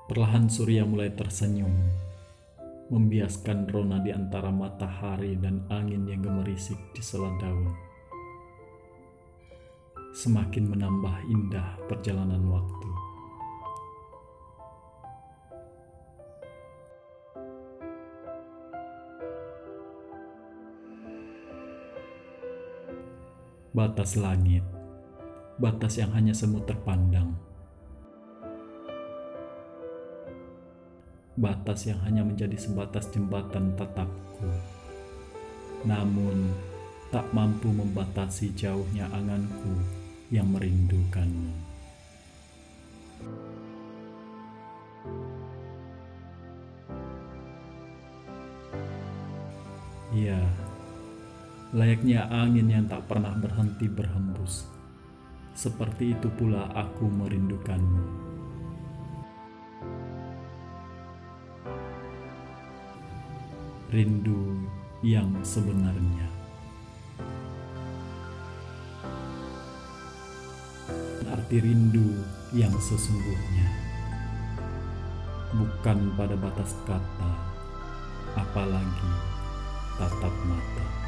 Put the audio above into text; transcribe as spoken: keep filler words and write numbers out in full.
Perlahan surya mulai tersenyum, membiaskan rona di antara matahari dan angin yang gemerisik di sela daun. Semakin menambah indah perjalanan waktu. Batas langit, batas yang hanya semu terpandang. Batas yang hanya menjadi sebatas jembatan tatapku, namun tak mampu membatasi jauhnya anganku yang merindukanmu. Ya, layaknya angin yang tak pernah berhenti berhembus, seperti itu pula aku merindukanmu. Rindu yang sebenarnya. Arti rindu yang sesungguhnya bukan pada batas kata, apalagi tatap mata.